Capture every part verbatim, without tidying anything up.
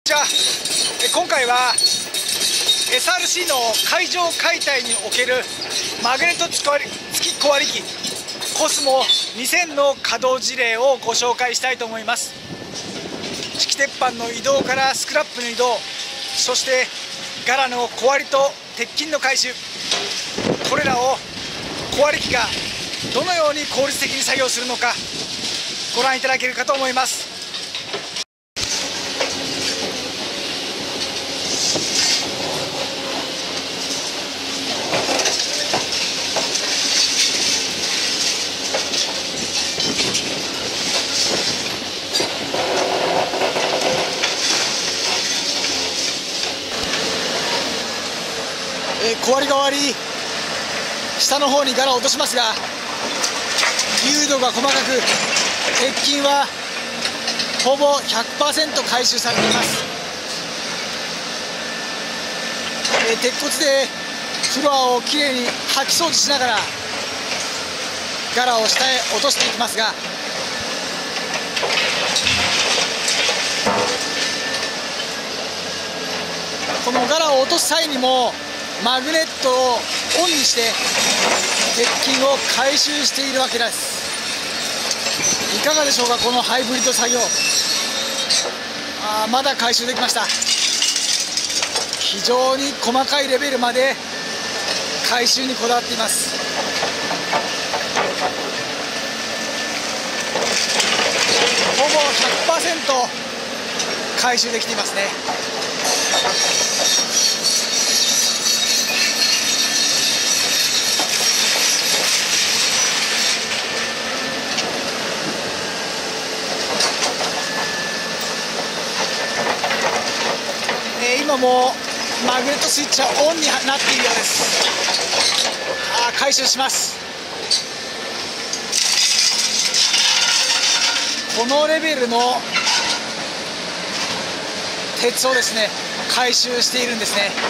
ちは。今回は エスアールシー の海上解体におけるマグネット付き小割り機コスモにせんの稼働事例をご紹介したいと思います。敷鉄板の移動からスクラップの移動、そしてガラの小割りと鉄筋の回収、これらを小割り機がどのように効率的に作業するのかご覧いただけるかと思います。えー、小割りが終わり、下の方にガラを落としますが、流度が細かく鉄筋はほぼ ひゃくパーセント 回収されています。えー、鉄骨でフロアをきれいに掃き掃除しながらガラを下へ落としていきますが、このガラを落とす際にもマグネットをオンにして鉄筋を回収しているわけです。いかがでしょうか、このハイブリッド作業。あー、まだ回収できました。非常に細かいレベルまで回収にこだわっています。ほぼ ひゃくパーセント 回収できていますね。今もマグネットスイッチはオンになっているようです。あー、回収します。このレベルの鉄をですね回収しているんですね。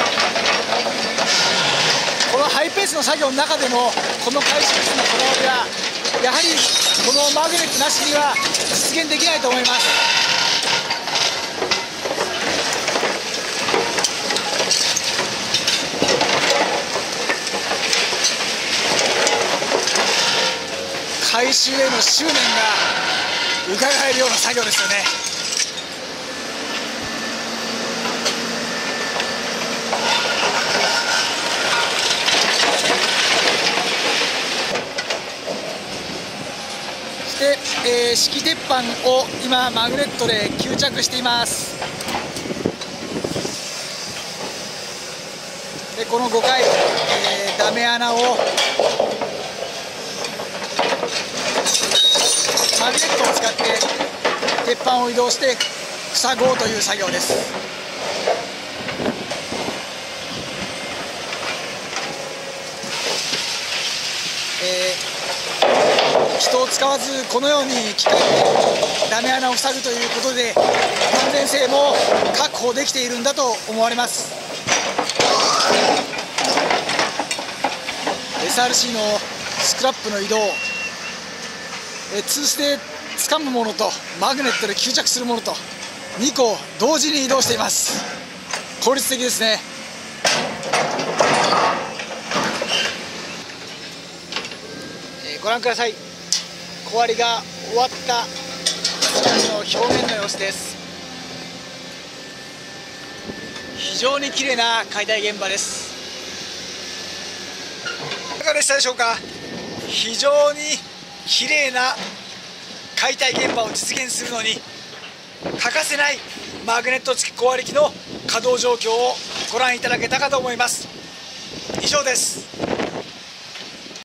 このハイペースの作業の中でもこの回収率のこだわりはやはりこのマグネットなしには実現できないと思います。回収への執念が伺えるような作業ですよね。そして、えー、敷鉄板を今マグネットで吸着しています。でこのごかい、えー、ダメ穴をマグネットを使って鉄板を移動して塞ごうという作業です。えー、人を使わずこのように機械でダメ穴を塞ぐということで安全性も確保できているんだと思われます。 エスアールシー のスクラップの移動、ツースで掴むものとマグネットで吸着するものとにこ同時に移動しています。効率的ですね。えー、ご覧ください。小割りが終わったの表面の様子です。非常に綺麗な解体現場です。いかがでしたでしょうか。非常に綺麗な解体現場を実現するのに欠かせないマグネット付き小割り機の稼働状況をご覧いただけたかと思います。以上です。